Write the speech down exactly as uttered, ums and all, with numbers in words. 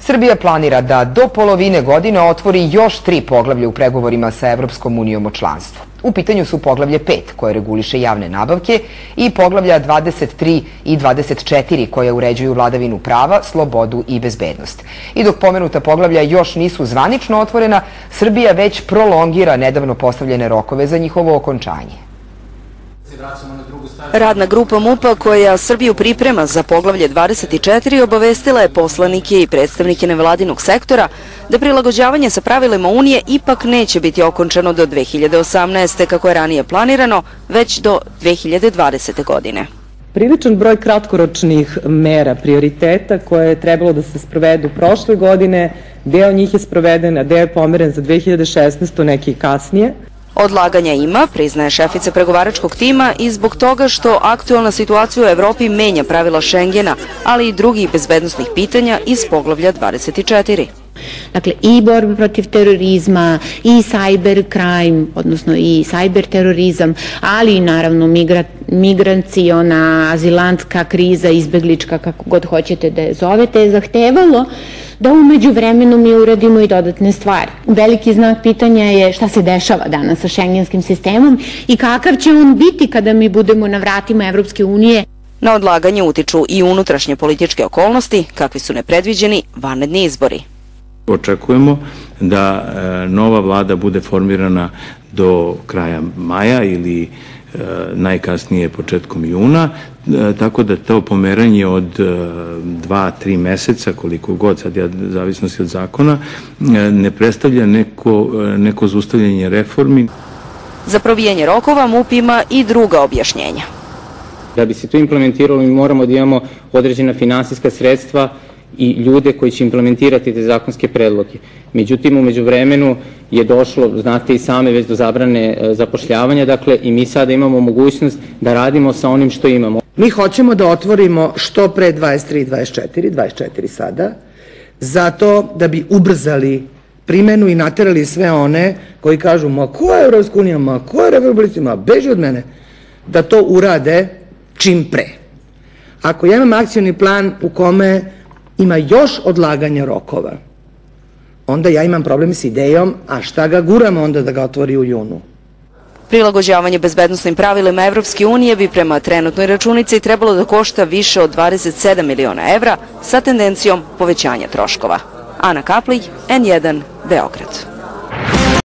Srbija planira da do polovine godine otvori još tri poglavlja u pregovorima sa Evropskom unijom o članstvu. U pitanju su poglavlje pet koje reguliše javne nabavke i poglavlja dvadeset tri i dvadeset četiri koje uređuju vladavinu prava, slobodu i bezbednost. I dok pomenuta poglavlja još nisu zvanično otvorena, Srbija već prolongira nedavno postavljene rokove za njihovo okončanje. Radna grupa MUP-a koja Srbiju priprema za poglavlje dvadeset četiri obavestila je poslanike i predstavnike nevladinog sektora da prilagođavanje sa pravilima Unije ipak neće biti okončano do dve hiljade osamnaeste. kako je ranije planirano, već do dve hiljade dvadesete. godine. Priličan broj kratkoročnih mera, prioriteta koje je trebalo da se sprovedu prošle godine, deo njih je sproveden, a deo je pomeren za dve hiljade šesnaestu. neki kasnije. Odlaganja ima, priznaje šefica pregovaračkog tima, i zbog toga što aktualna situacija u Evropi menja pravila Šengena, ali i drugih bezbednosnih pitanja iz poglavlja dvadeset četiri. Dakle, i borba protiv terorizma, i cyber crime, odnosno i cyber terorizam, ali i naravno migraciona, azilantska kriza, izbeglička, kako god hoćete da je zovete, je zahtevalo da umeđu vremenu mi uradimo i dodatne stvari. Veliki znak pitanja je šta se dešava danas sa šengenskim sistemom i kakav će on biti kada mi budemo na vratima Evropske unije. Na odlaganje utiču i unutrašnje političke okolnosti, kakvi su nepredviđeni vanredni izbori. Očekujemo da nova vlada bude formirana do kraja maja ili najkasnije početkom juna, tako da to pomeranje od dva, tri meseca, koliko god, sad je zavisnosti od zakona, ne predstavlja neko, neko zaustavljanje reformi. Za probijanje rokova MUP ima i druga objašnjenja. Da bi se to implementiralo, mi moramo da imamo određena finansijska sredstva i ljude koji će implementirati te zakonske predloge. Međutim, umeđu vremenu je došlo, znate i same, već do zabrane zapošljavanja, dakle, i mi sada imamo mogućnost da radimo sa onim što imamo. Mi hoćemo da otvorimo što pre dvadeset tri i dvadeset četiri, dvadeset četiri sada, zato da bi ubrzali primenu i naterali sve one koji kažu ma ko je Evropska unija, ma ko je Republika, ma beži od mene, da to urade čim pre. Ako ja imam akcioni plan u kome ima još odlaganja rokova, onda ja imam problem s idejom, a šta ga guramo onda da ga otvori u junu? Prilagođavanje bezbednosnim pravilima Evropske unije bi prema trenutnoj računici trebalo da košta više od dvadeset sedam miliona evra sa tendencijom povećanja troškova. Ana Kaplij, N jedan, Beograd.